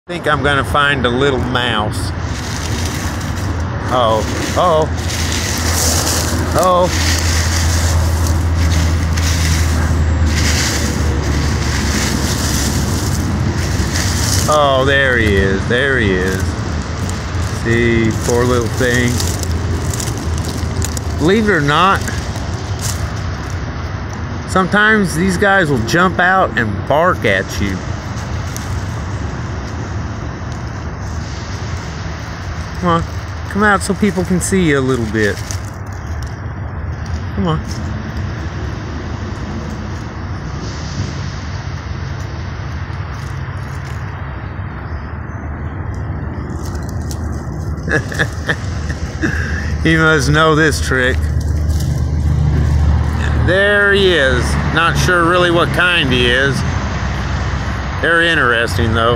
I think I'm gonna find a little mouse. Oh, oh, oh. Oh, there he is, there he is. See, poor little thing. Believe it or not, sometimes these guys will jump out and bark at you. Come on, come out so people can see you a little bit. Come on. He must know this trick. There he is. Not sure really what kind he is. Very interesting though.